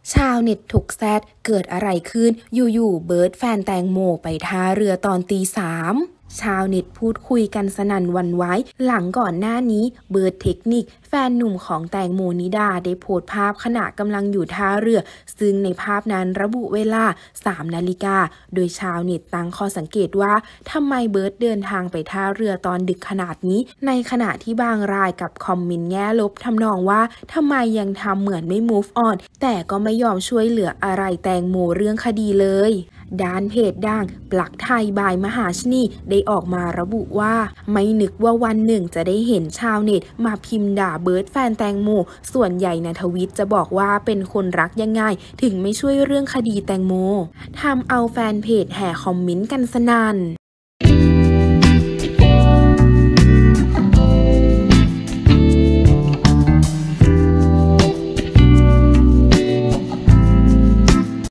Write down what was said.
ชาวเน็ตถกแซดเกิดอะไรขึ้นอยู่ๆเบิร์ดแฟนแตงโมไปท่าเรือตอนตี 3ชาวเน็ตพูดคุยกันสนั่นหวั่นไหวหลังก่อนหน้านี้เบิร์ดเทคนิคแฟนหนุ่มของแตงโมนิดาได้โพสต์ภาพขณะกำลังอยู่ท่าเรือซึ่งในภาพนั้นระบุเวลา 3 นาฬิกาโดยชาวเน็ตตั้งข้อสังเกตว่าทำไมเบิร์ดเดินทางไปท่าเรือตอนดึกขนาดนี้ในขณะที่บางรายกับคอมเมนต์แง่ลบทำนองว่าทำไมยังทำเหมือนไม่ move on แต่ก็ไม่ยอมช่วยเหลืออะไรแตงโมเรื่องคดีเลยด้านเพจดังปลั๊กไทยบายมหาชนีได้ออกมาระบุว่าไม่นึกว่าวันหนึ่งจะได้เห็นชาวเน็ตมาพิมพ์ด่าเบิร์ดแฟนแตงโมส่วนใหญ่ในทวิตจะบอกว่าเป็นคนรักยังไงถึงไม่ช่วยเรื่องคดีแตงโมทำเอาแฟนเพจแห่คอมเมนต์กันสนั่น